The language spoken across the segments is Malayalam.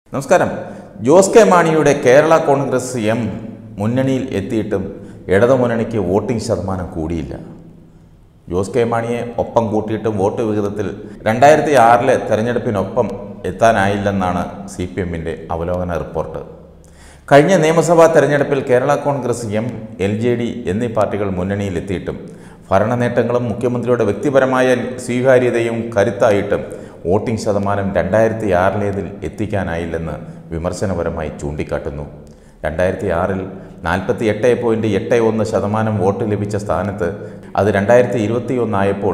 നമസ്കാരം. ജോസ് കെ മാണിയുടെ കേരള കോൺഗ്രസ് എം മുന്നണിയിൽ എത്തിയിട്ടും ഇടതുമുന്നണിക്ക് വോട്ടിംഗ് ശതമാനം കൂടിയില്ല. ജോസ് കെ മാണിയെ ഒപ്പം കൂട്ടിയിട്ടും വോട്ട് വിഹിതത്തിൽ 2006 തെരഞ്ഞെടുപ്പിനൊപ്പം എത്താനായില്ലെന്നാണ് CPMന്റെ അവലോകന റിപ്പോർട്ട്. കഴിഞ്ഞ നിയമസഭാ തെരഞ്ഞെടുപ്പിൽ കേരള കോൺഗ്രസ് എം, LJD എന്നീ പാർട്ടികൾ മുന്നണിയിലെത്തിയിട്ടും ഭരണ നേട്ടങ്ങളും മുഖ്യമന്ത്രിയുടെ വ്യക്തിപരമായ സ്വീകാര്യതയും കരുത്തായിട്ടും വോട്ടിംഗ് ശതമാനം 2006 എത്തിക്കാനായില്ലെന്ന് വിമർശനപരമായി ചൂണ്ടിക്കാട്ടുന്നു. 2006 48.81% വോട്ട് ലഭിച്ച സ്ഥാനത്ത് അത് 2021 ആയപ്പോൾ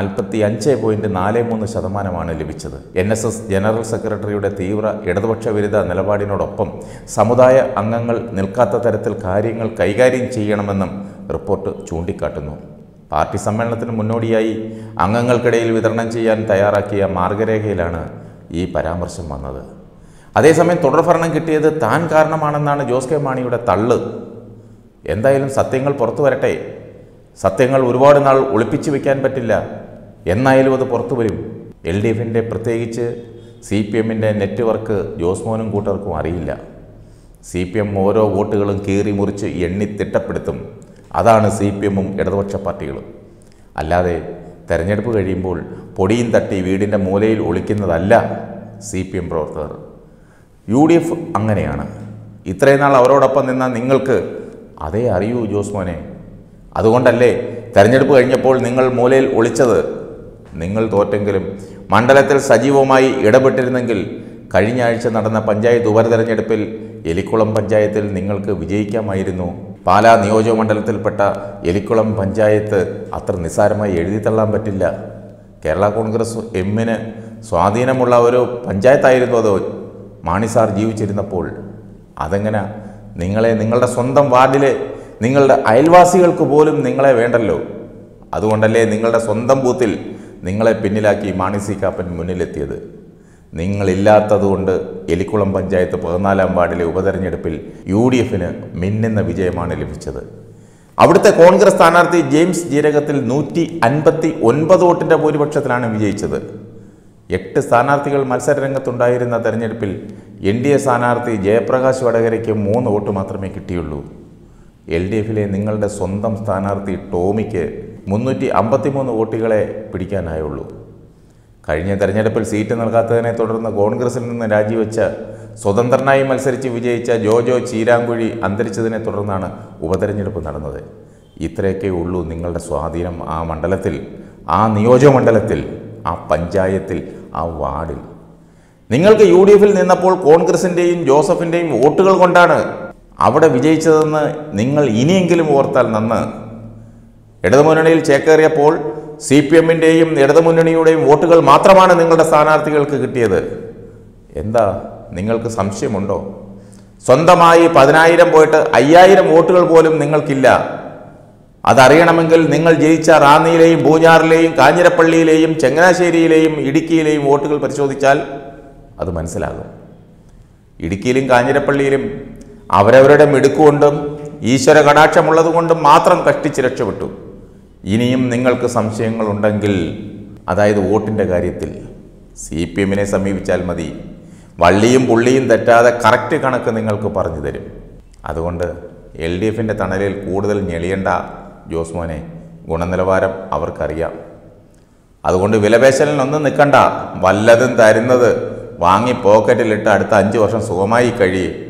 45.43% ലഭിച്ചത്. NSS ജനറൽ സെക്രട്ടറിയുടെ തീവ്ര ഇടതുപക്ഷ വിരുദ്ധ നിലപാടിനോടൊപ്പം സമുദായ അംഗങ്ങൾ നിൽക്കാത്ത തരത്തിൽ കാര്യങ്ങൾ കൈകാര്യം ചെയ്യണമെന്നും റിപ്പോർട്ട് ചൂണ്ടിക്കാട്ടുന്നു. പാർട്ടി സമ്മേളനത്തിന് മുന്നോടിയായി അംഗങ്ങൾക്കിടയിൽ വിതരണം ചെയ്യാൻ തയ്യാറാക്കിയ മാർഗരേഖയിലാണ് ഈ പരാമർശം വന്നത്. അതേസമയം തുടർഭരണം കിട്ടിയത് താൻ കാരണമാണെന്നാണ് ജോസ് കെ മാണിയുടെ തള്ള്. എന്തായാലും സത്യങ്ങൾ പുറത്തു വരട്ടെ. സത്യങ്ങൾ ഒരുപാട് നാൾ ഒളിപ്പിച്ചു വയ്ക്കാൻ പറ്റില്ല. എന്നായാലും അത് പുറത്തു വരും. LDFന്റെ പ്രത്യേകിച്ച് CPMന്റെ നെറ്റ്വർക്ക് ജോസ്മോനും കൂട്ടർക്കും അറിയില്ല. CPM ഓരോ വോട്ടുകളും കീറി മുറിച്ച് എണ്ണി തിട്ടപ്പെടുത്തും. അതാണ് CPMും ഇടതുപക്ഷ പാർട്ടികളും. അല്ലാതെ തെരഞ്ഞെടുപ്പ് കഴിയുമ്പോൾ പൊടിയും തട്ടി വീടിൻ്റെ മൂലയിൽ ഒളിക്കുന്നതല്ല CPM പ്രവർത്തകർ. UDF അങ്ങനെയാണ്. ഇത്രയും നാൾ അവരോടൊപ്പം നിന്ന നിങ്ങൾക്ക് അതേ അറിയൂ ജോസ്മോനെ. അതുകൊണ്ടല്ലേ തെരഞ്ഞെടുപ്പ് കഴിഞ്ഞപ്പോൾ നിങ്ങൾ മൂലയിൽ ഒളിച്ചത്. നിങ്ങൾ തോറ്റെങ്കിലും മണ്ഡലത്തിൽ സജീവമായി ഇടപെട്ടിരുന്നെങ്കിൽ കഴിഞ്ഞ ആഴ്ച നടന്ന പഞ്ചായത്ത് ഉപതെരഞ്ഞെടുപ്പിൽ എലിക്കുളം പഞ്ചായത്തിൽ നിങ്ങൾക്ക് വിജയിക്കാമായിരുന്നു. പാലാ നിയോജകമണ്ഡലത്തിൽപ്പെട്ട എലിക്കുളം പഞ്ചായത്ത് അത്ര നിസ്സാരമായി എഴുതിത്തള്ളാൻ പറ്റില്ല. കേരള കോൺഗ്രസ് എമ്മിന് സ്വാധീനമുള്ള ഒരു പഞ്ചായത്തായിരുന്നു അത് മാണി സാർ ജീവിച്ചിരുന്നപ്പോൾ. അതെങ്ങനെ നിങ്ങളുടെ സ്വന്തം വാർഡിലെ നിങ്ങളുടെ അയൽവാസികൾക്ക് പോലും നിങ്ങളെ വേണ്ടല്ലോ. അതുകൊണ്ടല്ലേ നിങ്ങളുടെ സ്വന്തം ബൂത്തിൽ നിങ്ങളെ പിന്നിലാക്കി മാണി സി കാപ്പൻ മുന്നിലെത്തിയത്. നിങ്ങളില്ലാത്തതുകൊണ്ട് എലിക്കുളം പഞ്ചായത്ത് 14-ാം വാർഡിലെ ഉപതെരഞ്ഞെടുപ്പിൽ UDFന് മിന്നുന്ന വിജയമാണ് ലഭിച്ചത്. അവിടുത്തെ കോൺഗ്രസ് സ്ഥാനാർത്ഥി ജെയിംസ് ജീരകത്തിൽ 159 വോട്ടിൻ്റെ ഭൂരിപക്ഷത്തിലാണ് വിജയിച്ചത്. 8 സ്ഥാനാർത്ഥികൾ മത്സരരംഗത്തുണ്ടായിരുന്ന തെരഞ്ഞെടുപ്പിൽ NDA സ്ഥാനാർത്ഥി ജയപ്രകാശ് വടകരയ്ക്ക് 3 വോട്ട് മാത്രമേ കിട്ടിയുള്ളൂ. LDFലെ നിങ്ങളുടെ സ്വന്തം സ്ഥാനാർത്ഥി ടോമിക്ക് 353 വോട്ടുകളെ പിടിക്കാനായുള്ളൂ. കഴിഞ്ഞ തെരഞ്ഞെടുപ്പിൽ സീറ്റ് നൽകാത്തതിനെ തുടർന്ന് കോൺഗ്രസിൽ നിന്ന് രാജിവെച്ച സ്വതന്ത്രനായി മത്സരിച്ച് വിജയിച്ച ജോജോ ചീരാങ്കുഴി അന്തരിച്ചതിനെ തുടർന്നാണ് ഉപതെരഞ്ഞെടുപ്പ് നടന്നത്. ഇത്രയൊക്കെ ഉള്ളൂ നിങ്ങളുടെ സ്വാധീനം ആ മണ്ഡലത്തിൽ, ആ നിയോജകമണ്ഡലത്തിൽ, ആ പഞ്ചായത്തിൽ, ആ വാർഡിൽ. നിങ്ങൾക്ക് UDFൽ നിന്നപ്പോൾ കോൺഗ്രസിൻ്റെയും ജോസഫിൻ്റെയും വോട്ടുകൾ കൊണ്ടാണ് അവിടെ വിജയിച്ചതെന്ന് നിങ്ങൾ ഇനിയെങ്കിലും ഓർത്താൽ നന്ന്. ഇടതുമുന്നണിയിൽ ചേക്കേറിയപ്പോൾ CPMന്റെയും ഇടതുമുന്നണിയുടെയും വോട്ടുകൾ മാത്രമാണ് നിങ്ങളുടെ സ്ഥാനാർത്ഥികൾക്ക് കിട്ടിയത്. എന്താ നിങ്ങൾക്ക് സംശയമുണ്ടോ? സ്വന്തമായി 10,000 പോയിട്ട് 5,000 വോട്ടുകൾ പോലും നിങ്ങൾക്കില്ല. അതറിയണമെങ്കിൽ നിങ്ങൾ ജയിച്ച റാന്നിയിലെയും പൂഞ്ഞാറിലെയും കാഞ്ഞിരപ്പള്ളിയിലെയും ചങ്ങനാശ്ശേരിയിലെയും ഇടുക്കിയിലെയും വോട്ടുകൾ പരിശോധിച്ചാൽ അത് മനസ്സിലാകും. ഇടുക്കിയിലും കാഞ്ഞിരപ്പള്ളിയിലും അവരവരുടെ മിടുക്കുകൊണ്ടും ഈശ്വര കടാക്ഷമുള്ളതുകൊണ്ടും മാത്രം കഷ്ടിച്ച് രക്ഷപ്പെട്ടു. ഇനിയും നിങ്ങൾക്ക് സംശയങ്ങളുണ്ടെങ്കിൽ, അതായത് വോട്ടിൻ്റെ കാര്യത്തിൽ, CPMനെ സമീപിച്ചാൽ മതി. വള്ളിയും പുള്ളിയും തെറ്റാതെ കറക്റ്റ് കണക്ക് നിങ്ങൾക്ക് പറഞ്ഞു തരും. അതുകൊണ്ട് LDFന്റെ തണലിൽ കൂടുതൽ ഞെളിയണ്ട ജോസ്മോനെ. ഗുണനിലവാരം അവർക്കറിയാം. അതുകൊണ്ട് വിലപേശലിനൊന്നും നിൽക്കണ്ട. വല്ലതും തരുന്നത് വാങ്ങി പോക്കറ്റിലിട്ട് അടുത്ത 5 വർഷം സുഖമായി കഴിയും.